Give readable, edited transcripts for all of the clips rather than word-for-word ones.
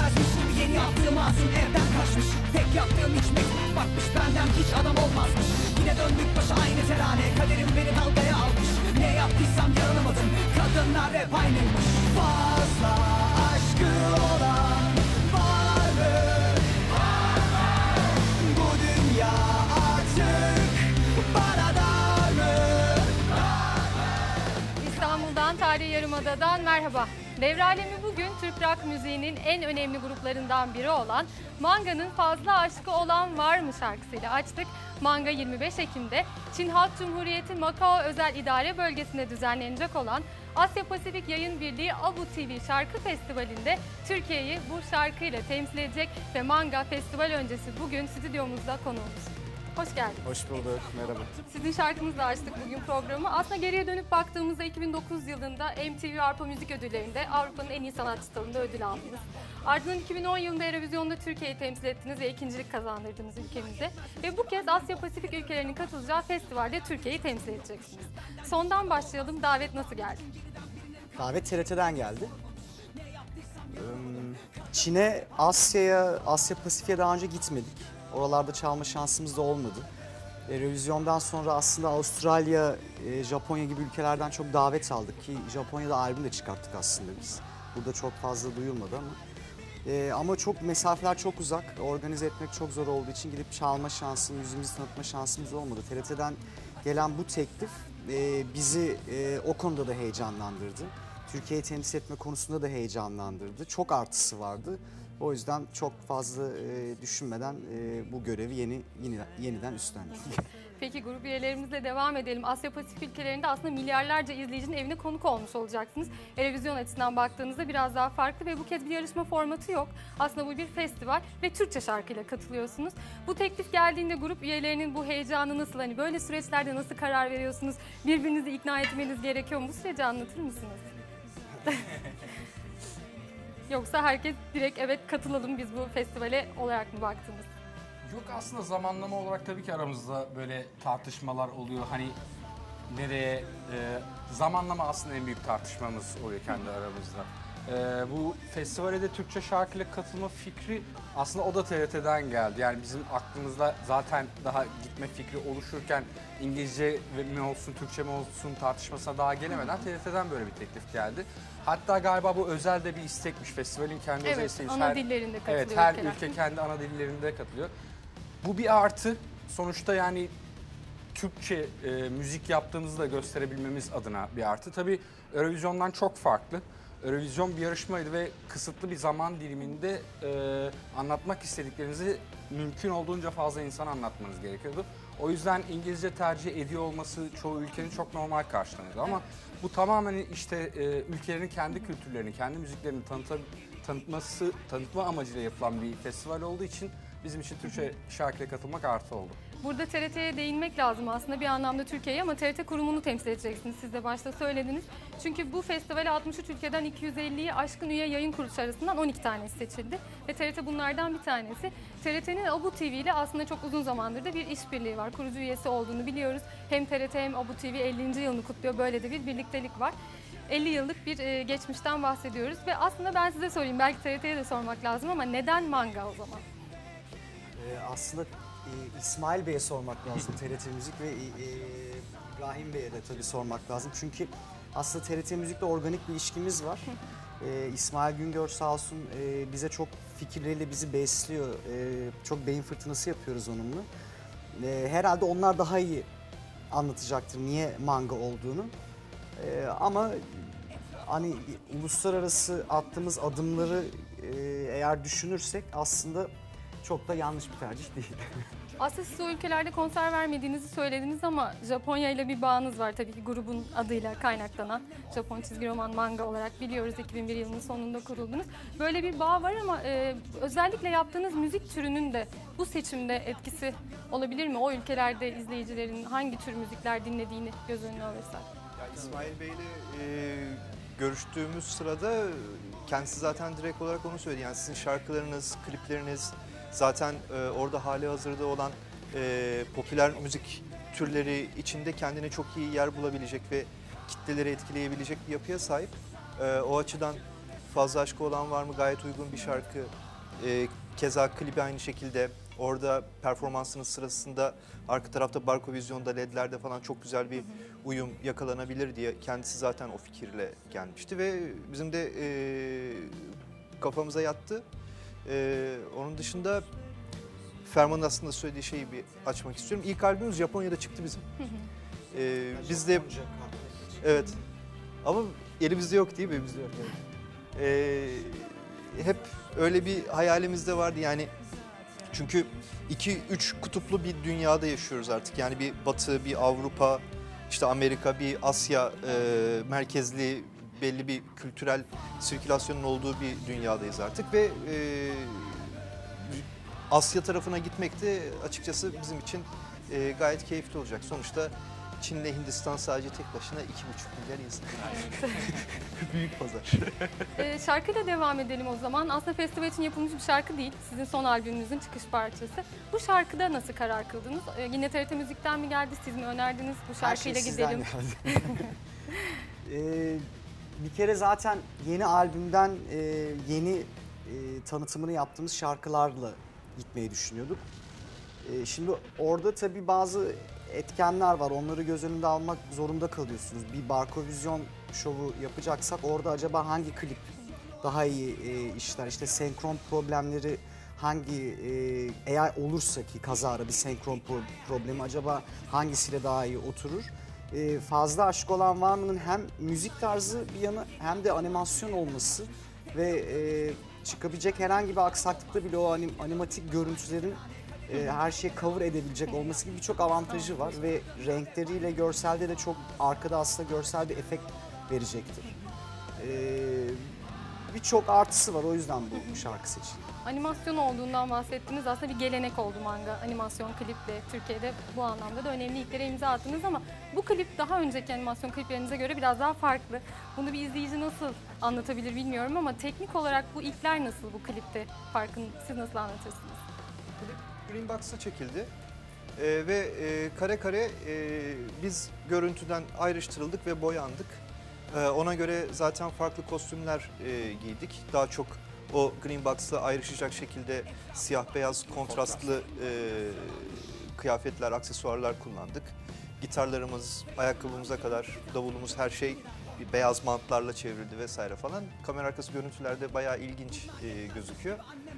Görmezmişim yeni yaptığım masum, evden kaçmış. Tek yaptığım hiç mektup bakmış, benden hiç adam olmazmış. Yine döndük başa aynı terane, kaderim beni dalgaya almış. Ne yaptıysam yanılmadım, kadınlar hep aynıymış. Fazla aşkı olan var mı? Bu dünya artık bana dar mı? İstanbul'dan, Tarihi Yarımada'dan merhaba. Devre Alemi bugün Türk rock müziğinin en önemli gruplarından biri olan Manga'nın Fazla Aşkı Olan Var mı şarkısıyla açtık. Manga 25 Ekim'de Çin Halk Cumhuriyeti Macao Özel İdare Bölgesi'nde düzenlenecek olan Asya Pasifik Yayın Birliği Abu TV Şarkı Festivali'nde Türkiye'yi bu şarkıyla temsil edecek ve Manga festival öncesi bugün stüdyomuzda konuğumuz. Hoş geldiniz. Hoş bulduk, merhaba. Sizin şarkınızla açtık bugün programı. Aslında geriye dönüp baktığımızda 2009 yılında MTV Avrupa Müzik Ödülleri'nde Avrupa'nın en iyi sanatçısı dalında ödül aldınız. Ardından 2010 yılında Eurovision'da Türkiye'yi temsil ettiniz ve ikincilik kazandırdınız ülkemize. Ve bu kez Asya Pasifik ülkelerinin katılacağı festivalde Türkiye'yi temsil edeceksiniz. Sondan başlayalım. Davet nasıl geldi? Davet TRT'den geldi. Çin'e, Asya'ya, Asya Pasifik'e daha önce gitmedik. Oralarda çalma şansımız da olmadı. Eurovision'dan sonra aslında Avustralya, Japonya gibi ülkelerden çok davet aldık ki Japonya'da albüm de çıkarttık aslında biz. Burada çok fazla duyulmadı ama çok mesafeler çok uzak. Organize etmek çok zor olduğu için gidip çalma şansımız, yüzümüzü tanıtma şansımız olmadı. TRT'den gelen bu teklif bizi o konuda da heyecanlandırdı. Türkiye'yi temsil etme konusunda da heyecanlandırdı. Çok artısı vardı. O yüzden çok fazla düşünmeden bu görevi yeniden üstlendik. Peki grup üyelerimizle devam edelim. Asya Pasifik ülkelerinde aslında milyarlarca izleyicinin evine konuk olmuş olacaksınız. Eurovision açısından baktığınızda biraz daha farklı ve bu kez bir yarışma formatı yok. Aslında bu bir festival ve Türkçe şarkıyla katılıyorsunuz. Bu teklif geldiğinde grup üyelerinin bu heyecanı nasıl, hani böyle süreçlerde nasıl karar veriyorsunuz? Birbirinizi ikna etmeniz gerekiyor mu? Bu süreci anlatır mısınız? Yoksa herkes direkt evet katılalım biz bu festivale olarak mı baktınız? Yok, aslında zamanlama olarak tabii ki aramızda böyle tartışmalar oluyor. Hani nereye, zamanlama aslında en büyük tartışmamız oluyor kendi aramızda. Bu festivale de Türkçe şarkıyla katılma fikri aslında o da TRT'den geldi. Yani bizim aklımızda zaten daha gitme fikri oluşurken İngilizce mi olsun, Türkçe mi olsun tartışmasına daha gelemeden TRT'den böyle bir teklif geldi. Hatta galiba bu özel de bir istekmiş. Festivalin kendi özel isteği. Ana dillerinde katılıyor. Evet, her ülkeler. ülke kendi ana dillerinde katılıyor. Bu bir artı. Sonuçta yani Türkçe müzik yaptığımızı da gösterebilmemiz adına bir artı. Tabii Eurovision'dan çok farklı. Eurovision bir yarışmaydı ve kısıtlı bir zaman diliminde anlatmak istediklerinizi mümkün olduğunca fazla insana anlatmanız gerekiyordu. O yüzden İngilizce tercih ediyor olması çoğu ülkenin çok normal karşılanıyordu. Ama bu tamamen işte ülkelerin kendi kültürlerini, kendi müziklerini tanıtma amacıyla yapılan bir festival olduğu için bizim için Türkçe şarkıya katılmak artı oldu. Burada TRT'ye değinmek lazım aslında bir anlamda Türkiye'yi, ama TRT kurumunu temsil edeceksiniz. Siz de başta söylediniz. Çünkü bu festivale 63 ülkeden 250'yi aşkın üye yayın kuruluşu arasından 12 tanesi seçildi. Ve TRT bunlardan bir tanesi. TRT'nin Abu TV ile aslında çok uzun zamandır da bir işbirliği var. Kurucu üyesi olduğunu biliyoruz. Hem TRT hem Abu TV 50. yılını kutluyor. Böyle de bir birliktelik var. 50 yıllık bir geçmişten bahsediyoruz. Ve aslında ben size sorayım, belki TRT'ye de sormak lazım ama neden Manga o zaman? Aslında İsmail Bey'e sormak lazım, TRT Müzik ve İbrahim Bey'e de tabii sormak lazım. Çünkü aslında TRT Müzik'le organik bir ilişkimiz var. İsmail Güngör sağ olsun bize çok fikirleriyle bizi besliyor. Çok beyin fırtınası yapıyoruz onunla. Herhalde onlar daha iyi anlatacaktır niye Manga olduğunu. Ama hani uluslararası attığımız adımları eğer düşünürsek aslında çok da yanlış bir tercih değil. Aslında siz o ülkelerde konser vermediğinizi söylediniz ama Japonya ile bir bağınız var tabii ki, grubun adıyla kaynaklanan. Japon çizgi roman Manga olarak biliyoruz, 2001 yılının sonunda kuruldunuz. Böyle bir bağ var ama özellikle yaptığınız müzik türünün de bu seçimde etkisi olabilir mi? O ülkelerde izleyicilerin hangi tür müzikler dinlediğini göz önüne alırsak. Ya İsmail Bey'le görüştüğümüz sırada kendisi zaten direkt olarak onu söyledi. Yani sizin şarkılarınız, klipleriniz zaten orada hali hazırda olan popüler müzik türleri içinde kendine çok iyi yer bulabilecek ve kitleleri etkileyebilecek bir yapıya sahip. O açıdan Fazla Aşkı Olan Var mı gayet uygun bir şarkı. Keza klibi aynı şekilde. Orada performansının sırasında arka tarafta Barkovizyon'da, LED'lerde falan çok güzel bir uyum yakalanabilir diye kendisi zaten o fikirle gelmişti ve bizim de kafamıza yattı. Onun dışında Ferman'ın aslında söylediği şeyi bir açmak istiyorum. İlk albümümüz Japonya'da çıktı bizim. Biz de evet ama elimizde yok değil mi? Elimizde yok. Hep öyle bir hayalimiz de vardı yani. Çünkü 2-3 kutuplu bir dünyada yaşıyoruz artık. Yani bir Batı, bir Avrupa, işte Amerika, bir Asya merkezli belli bir kültürel sirkülasyonun olduğu bir dünyadayız artık ve Asya tarafına gitmek de açıkçası bizim için gayet keyifli olacak. Sonuçta Çin'le Hindistan sadece tek başına 2,5 milyar insan. Büyük pazar. Şarkıyla devam edelim o zaman. Aslında festival için yapılmış bir şarkı değil. Sizin son albümünüzün çıkış parçası. Bu şarkıda nasıl karar kıldınız? Yine TRT Müzik'ten mi geldi? Siz mi önerdiniz? Bu şarkıyla gidelim. Bir kere zaten yeni albümden yeni tanıtımını yaptığımız şarkılarla gitmeyi düşünüyorduk. Şimdi orada tabii bazı etkenler var. Onları göz önünde almak zorunda kalıyorsunuz. Bir Barkovizyon şovu yapacaksak orada acaba hangi klip daha iyi işler? İşte senkron problemleri hangi eğer olursa ki kazara bir senkron problemi acaba hangisiyle daha iyi oturur? Fazla Aşk Olan Var mı'nın hem müzik tarzı bir yanı hem de animasyon olması ve çıkabilecek herhangi bir aksaklıkta bile o animatik görüntülerin her şeyi cover edebilecek olması gibi birçok avantajı var ve renkleriyle görselde de çok arkada aslında görsel bir efekt verecektir. Birçok artısı var, o yüzden bu şarkı seçildi. Animasyon olduğundan bahsettiniz. Aslında bir gelenek oldu manga animasyon kliple. Türkiye'de bu anlamda da önemli ilklere imza attınız ama bu klip daha önceki animasyon kliplerinize göre biraz daha farklı. Bunu bir izleyici nasıl anlatabilir bilmiyorum ama teknik olarak bu ilkler nasıl bu klipte farkını siz nasıl anlatırsınız? Green Box'a çekildi ve kare kare biz görüntüden ayrıştırıldık ve boyandık. Ona göre zaten farklı kostümler giydik. Daha çok o Green Box'la ayrışacak şekilde siyah beyaz kontrastlı kıyafetler, aksesuarlar kullandık. Gitarlarımız, ayakkabımıza kadar davulumuz her şey bir beyaz mantlarla çevrildi vesaire falan. Kamera arkası görüntülerde bayağı ilginç gözüküyor.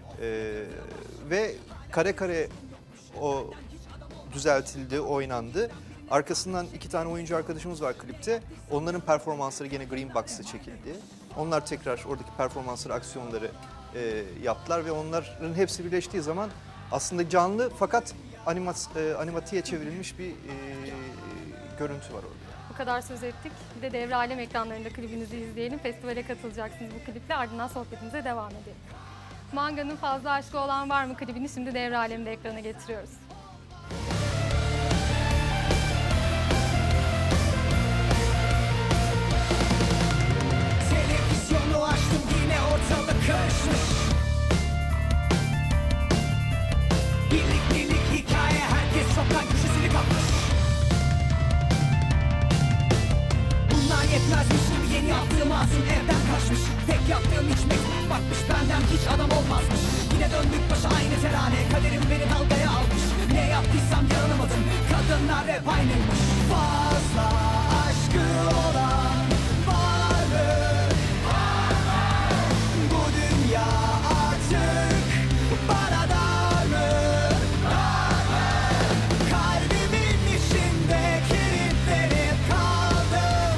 Ve kare kare o düzeltildi, oynandı. Arkasından 2 tane oyuncu arkadaşımız var klipte. Onların performansları gene Green Box'ta çekildi. Onlar tekrar oradaki performansları, aksiyonları yaptılar ve onların hepsi birleştiği zaman aslında canlı fakat animatiğe çevrilmiş bir görüntü var orada. Bu kadar söz ettik. Bir de Devre Alem ekranlarında klibinizi izleyelim. Festivale katılacaksınız bu kliple. Ardından sohbetimize devam edelim. Manga'nın Fazla Aşkı Olan Var mı klibini şimdi Devre Alem'de ekrana getiriyoruz. Televizyonu açtım yine ortalık karışmış. Birlik birlik hikaye, herkes sokak köşesini kapmış. Bunlar yetmezmiş gibi yeni yaptığım ağzım evden kaçmış. Tek yaptığım hiç mektup bakmış, benden hiç adam olmazmış. Yine döndük başa aynı terane, kaderim beni dalgaya almış. Ne yaptıysam yanılmadım, kadınlar hep aynıymış. Fazla aşkı olan var mı? Bu dünya artık bana dar mı? Kalbimin içinde kilitlenip kaldım.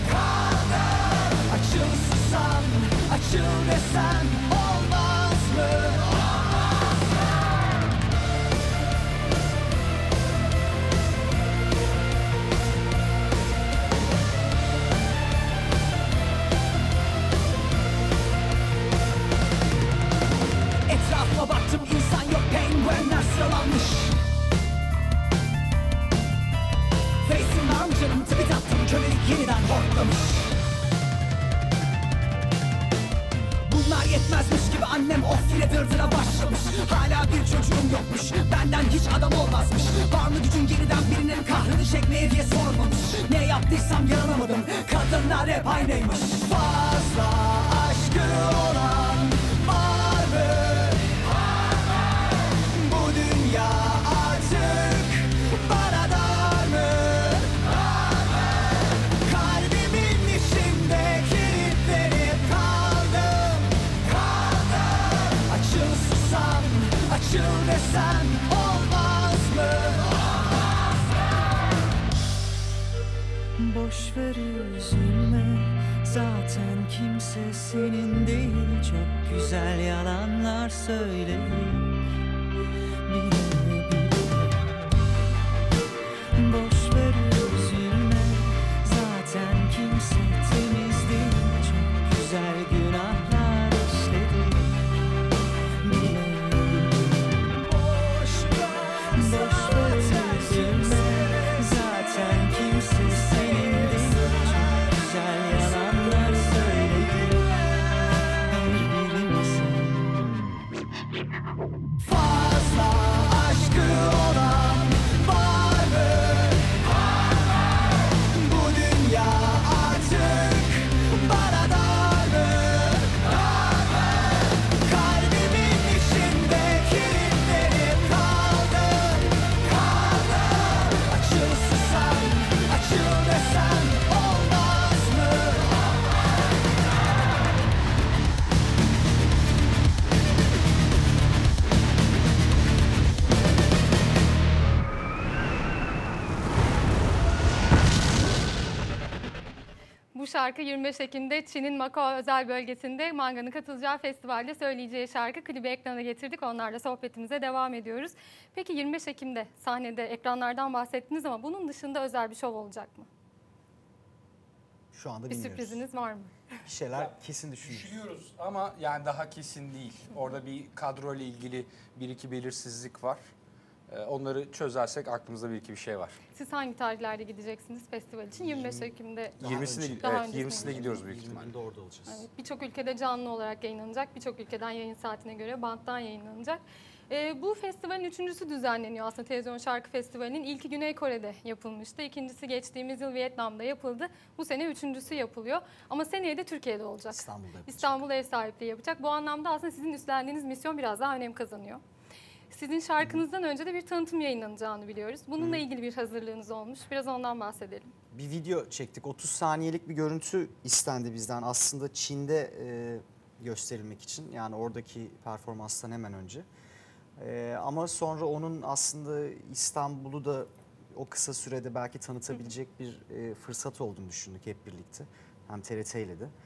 Açılsam, açıl desem olmaz mı? Etrafıma baktım, insan yok, penguenler sıralanmış. Face'in var mı canım, tweet attım, kölelik yeniden hortlamış. Bunlar yetmezmiş gibi annem of yine dırdıra başlamış. Hala bir çocuğum yokmuş, benden hiç adam olmazmış. Var mı gücün yeniden birinin kahrını çekmeye diye sormamış. Ne yaptıysam yaranamadım, kadınlar hep aynıymış. Fazla aşkı Zaten kimse senin değil, çok güzel yalanlar söyledik. Bile bile boş ver üzülme, zaten kimse temiz değil, çok güzel günahlar işledik. Bile bile boş ver üzülme, zaten kimse senin değil, çok güzel yalanlar söyledik birbirimize. Fazla aşkı olan var mı? Bu dünya artık bana dar mı? Kalbimin içinde kilitlenip kaldım. Açılsam, açıl desem olmaz mı? Bu şarkı 25 Ekim'de Çin'in Macao özel bölgesinde Manga'nın katılacağı festivalde söyleyeceği şarkı. Klibi ekrana getirdik. Onlarla sohbetimize devam ediyoruz. Peki 25 Ekim'de sahnede ekranlardan bahsettiniz ama bunun dışında özel bir şov olacak mı? Şu anda Bir bilmiyoruz. sürpriziniz var mı? Bir şeyler kesin düşünüyoruz. Düşünüyoruz ama yani daha kesin değil. Orada bir kadro ile ilgili bir iki belirsizlik var. Onları çözersek aklımızda bir iki bir şey var. Siz hangi tarihlerde gideceksiniz festival için? 25 Ekim'de. Daha 20'sinde önce. Daha evet, öncesine 20'sinde gidiyoruz büyük ihtimalle. 20'de orada olacağız. Evet, birçok ülkede canlı olarak yayınlanacak, birçok ülkeden yayın saatine göre banttan yayınlanacak. Bu festivalin üçüncüsü düzenleniyor aslında. Televizyon Şarkı Festivali'nin ilki Güney Kore'de yapılmıştı. İkincisi geçtiğimiz yıl Vietnam'da yapıldı. Bu sene üçüncüsü yapılıyor. Ama seneye de Türkiye'de olacak. İstanbul'da yapacak. İstanbul ev sahipliği yapacak. Bu anlamda aslında sizin üstlendiğiniz misyon biraz daha önem kazanıyor. Sizin şarkınızdan önce de bir tanıtım yayınlanacağını biliyoruz. Bununla ilgili bir hazırlığınız olmuş. Biraz ondan bahsedelim. Bir video çektik. 30 saniyelik bir görüntü istendi bizden. Aslında Çin'de gösterilmek için. Yani oradaki performanstan hemen önce. Ama sonra onun aslında İstanbul'u da o kısa sürede belki tanıtabilecek bir fırsat olduğunu düşündük hep birlikte. Hem TRT ile de.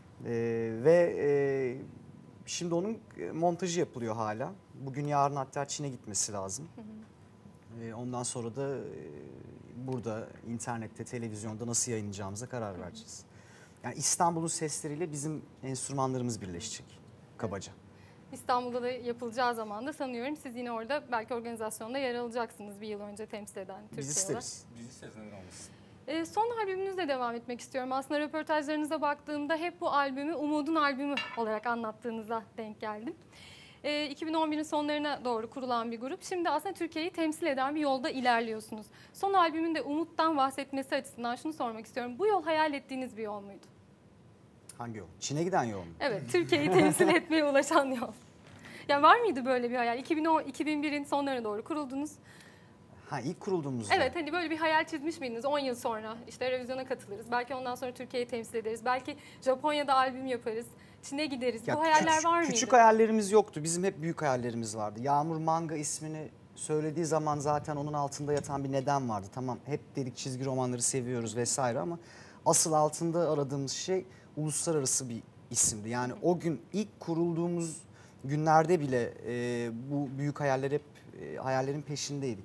Şimdi onun montajı yapılıyor hala. Bugün yarın hatta Çin'e gitmesi lazım. Ondan sonra da burada internette, televizyonda nasıl yayınlayacağımıza karar vereceğiz. Yani İstanbul'un sesleriyle bizim enstrümanlarımız birleşecek kabaca. İstanbul'da da yapılacağı zaman da sanıyorum siz yine orada belki organizasyonda yer alacaksınız bir yıl önce temsil eden Türkiye Biz olarak. isteriz. Bizi isteriz, neden olmasın. Son albümünüzle devam etmek istiyorum. Aslında röportajlarınıza baktığımda hep bu albümü Umud'un albümü olarak anlattığınıza denk geldim. 2011'in sonlarına doğru kurulan bir grup. Şimdi aslında Türkiye'yi temsil eden bir yolda ilerliyorsunuz. Son albümün de Umut'tan bahsetmesi açısından şunu sormak istiyorum. Bu yol hayal ettiğiniz bir yol muydu? Hangi yol? Çin'e giden yol mu? Evet, Türkiye'yi temsil etmeye ulaşan yol. Yani var mıydı böyle bir hayal? 2001'in sonlarına doğru kuruldunuz. Ha, ilk kurulduğumuzda. Evet, hani böyle bir hayal çizmiş miydiniz? 10 yıl sonra işte Eurovision'a katılırız. Belki ondan sonra Türkiye'yi temsil ederiz. Belki Japonya'da albüm yaparız. Çin'e gideriz. Ya Bu hayaller var mıydı? Küçük hayallerimiz yoktu. Bizim hep büyük hayallerimiz vardı. Yağmur Manga ismini söylediği zaman zaten onun altında yatan bir neden vardı. Tamam, hep dedik çizgi romanları seviyoruz vesaire ama asıl altında aradığımız şey uluslararası bir isimdi. Yani o gün ilk kurulduğumuz günlerde bile bu büyük hayaller hep hayallerin peşindeydik.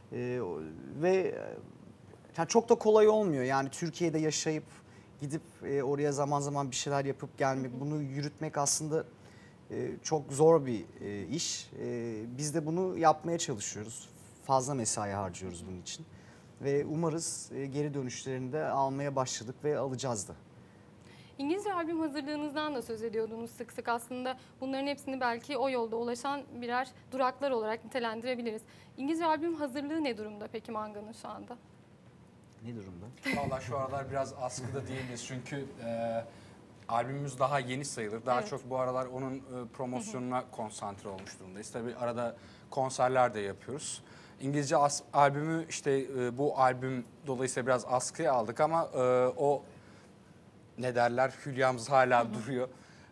Yani çok da kolay olmuyor. Yani Türkiye'de yaşayıp gidip oraya zaman zaman bir şeyler yapıp gelmek, bunu yürütmek aslında çok zor bir iş. Biz de bunu yapmaya çalışıyoruz. Fazla mesai harcıyoruz bunun için. Ve umarız geri dönüşlerini de almaya başladık ve alacağız da. İngilizce albüm hazırlığınızdan da söz ediyordunuz sık sık. Aslında bunların hepsini belki o yolda ulaşan birer duraklar olarak nitelendirebiliriz. İngilizce albüm hazırlığı ne durumda peki Manga'nın şu anda? Ne durumda? Vallahi şu aralar biraz askıda değiliz çünkü albümümüz daha yeni sayılır. Daha Evet. çok bu aralar onun promosyonuna konsantre olmuş durumdayız. Tabii arada konserler de yapıyoruz. İngilizce albümü işte bu albüm dolayısıyla biraz askıya aldık ama o ne derler hülyamız hala duruyor.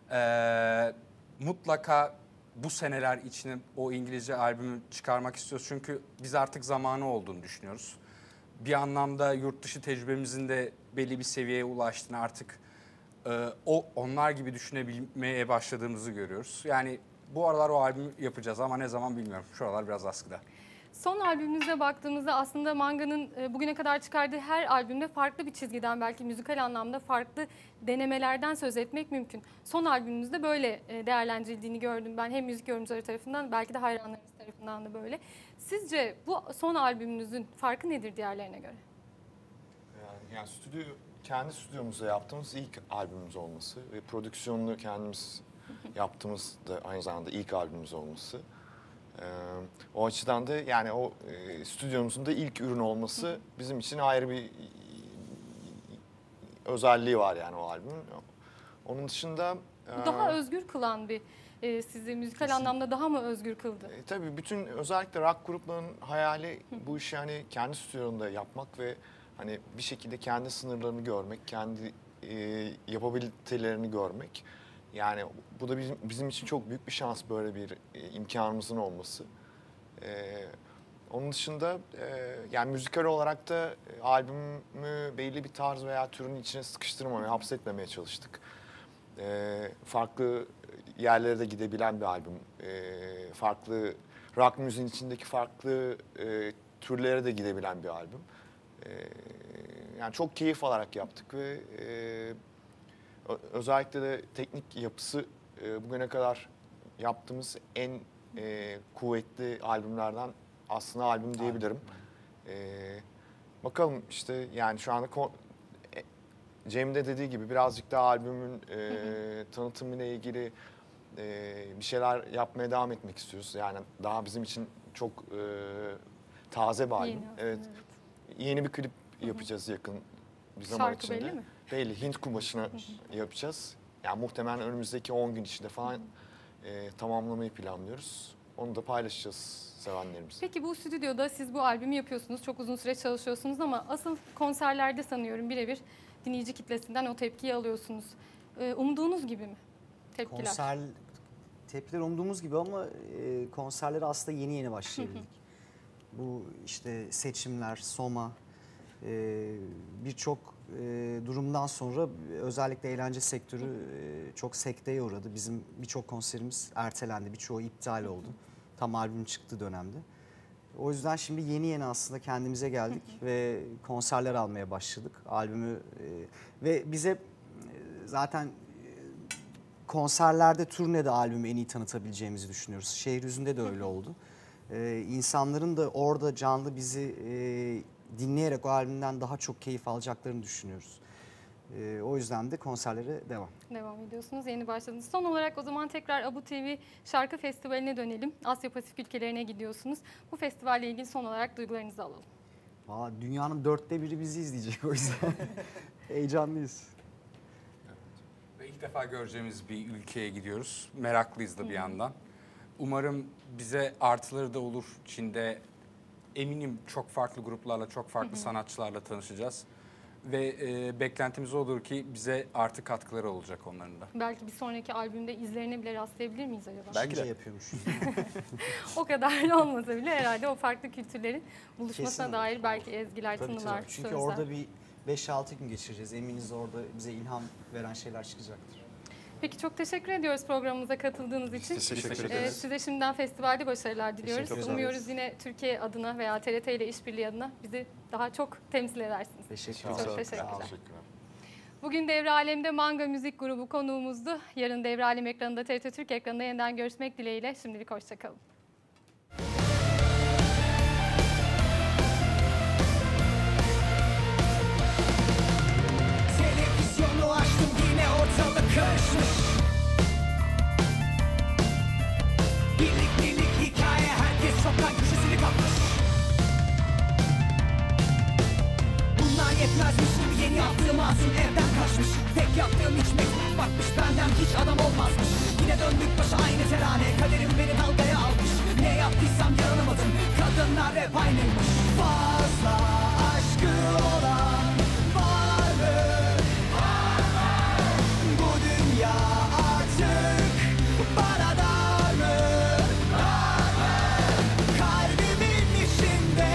Mutlaka bu seneler içine o İngilizce albümü çıkarmak istiyoruz. Çünkü biz artık zamanı olduğunu düşünüyoruz. Bir anlamda yurt dışı tecrübemizin de belli bir seviyeye ulaştığını artık onlar gibi düşünebilmeye başladığımızı görüyoruz. Yani bu aralar o albümü yapacağız ama ne zaman bilmiyorum. Şu aralar biraz askıda. Son albümünüze baktığımızda aslında Manga'nın bugüne kadar çıkardığı her albümde farklı bir çizgiden, belki müzikal anlamda farklı denemelerden söz etmek mümkün. Son albümünüzde böyle değerlendirildiğini gördüm ben, hem müzik yorumcuları tarafından, belki de hayranlarınız tarafından da böyle. Sizce bu son albümünüzün farkı nedir diğerlerine göre? Yani kendi stüdyomuzda yaptığımız ilk albümümüz olması ve prodüksiyonunu kendimiz yaptığımız da aynı zamanda ilk albümümüz olması. O açıdan da yani o stüdyomuzun da ilk ürün olması bizim için ayrı bir özelliği var yani o albümün. Onun dışında... Bu daha özgür kılan bir, sizi müzikal anlamda daha mı özgür kıldı? Tabii bütün özellikle rock gruplarının hayali bu işi hani kendi stüdyonda yapmak ve hani bir şekilde kendi sınırlarını görmek, kendi yapabilitelerini görmek. Yani bu da bizim için çok büyük bir şans, böyle bir imkanımızın olması. Onun dışında yani müzikal olarak da albümü belli bir tarz veya türün içine sıkıştırmamaya, hapsetmemeye çalıştık. Farklı yerlere de gidebilen bir albüm. Farklı rock müziğin içindeki farklı türlere de gidebilen bir albüm. Yani çok keyif alarak yaptık ve özellikle de teknik yapısı bugüne kadar yaptığımız en kuvvetli albümlerden aslında albüm diyebilirim. Bakalım işte yani şu anda Cem de dediği gibi birazcık daha albümün tanıtımıyla ilgili bir şeyler yapmaya devam etmek istiyoruz. Yani daha bizim için çok taze bir albüm. Yeni aslında, Evet. Yeni bir klip yapacağız yakın bir zaman Şarkı içinde. belli mi? Belli. Hint kumaşına yapacağız. Yani muhtemelen önümüzdeki 10 gün içinde falan tamamlamayı planlıyoruz. Onu da paylaşacağız sevenlerimizle. Peki bu stüdyoda siz bu albümü yapıyorsunuz, çok uzun süre çalışıyorsunuz ama asıl konserlerde sanıyorum birebir dinleyici kitlesinden o tepkiyi alıyorsunuz. Umduğunuz gibi mi tepkiler? Tepkiler umduğumuz gibi ama konserlere aslında yeni başlayabildik. Bu işte seçimler, Soma, birçok durumdan sonra özellikle eğlence sektörü çok sekteye uğradı. Bizim birçok konserimiz ertelendi, birçoğu iptal oldu. Tam albüm çıktığı dönemde. O yüzden şimdi yeni aslında kendimize geldik ve konserler almaya başladık. Albümü ve bize zaten konserlerde, turnede albümü en iyi tanıtabileceğimizi düşünüyoruz. Şehryüzünde de öyle oldu. İnsanların da orada canlı bizi dinleyerek o albümden daha çok keyif alacaklarını düşünüyoruz. O yüzden de konserlere devam Vallahi dünyanın 1/4 bizi izleyecek, o yüzden heyecanlıyız. Ve ilk defa göreceğimiz bir ülkeye gidiyoruz. Meraklıyız da bir yandan. Umarım bize artıları da olur. Çin'de eminim çok farklı gruplarla, çok farklı sanatçılarla tanışacağız. Ve beklentimiz olur ki bize artı katkıları olacak onların da. Belki bir sonraki albümde izlerine bile rastlayabilir miyiz acaba? Belki de yapıyormuş. O kadar olmasa bile herhalde o farklı kültürlerin buluşmasına Kesin. dair belki ezgiler, Tabii, tınılar, tabii. Çünkü sözler. orada bir 5-6 gün geçireceğiz. Eminiz orada bize ilham veren şeyler çıkacaktır. Peki çok teşekkür ediyoruz programımıza katıldığınız için. Teşekkür ederiz. Size şimdiden festivalde başarılar diliyoruz. Teşekkür ederiz. Umuyoruz yine Türkiye adına veya TRT ile işbirliği adına bizi daha çok temsil edersiniz. Teşekkür Çok ederim. teşekkürler. Teşekkürler. Bugün Devre Alem'de Manga Müzik Grubu konuğumuzdu. Yarın Devre Alem ekranında, TRT Türk ekranında yeniden görüşmek dileğiyle. Şimdilik hoşçakalın. Televizyonu açtım, yine ortalık karışmış. Birlik hikaye, herkes sokak köşesini kapmış. Bunlar yetmezmiş gibi yeni yaptığım ağzım evden kaçmış. Tek yaptığım hiç mektup bakmış, benden hiç adam olmazmış. Yine döndük başa aynı terane, kaderim beni dalgaya almış. Ne yaptıysam yaranamadım, kadınlar hep aynıymış. Fazla aşkı olan var mı? Bu dünya artık bana dar mı? Kalbimin içinde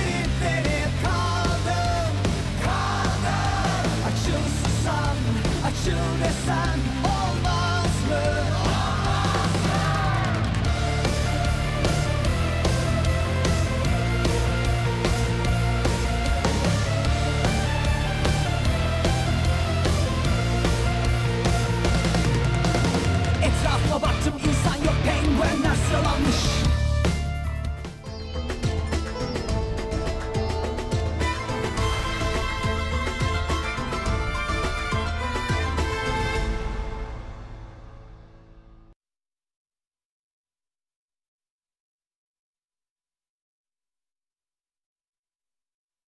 kilitlenip kaldım. Açıl susam, Çıl desem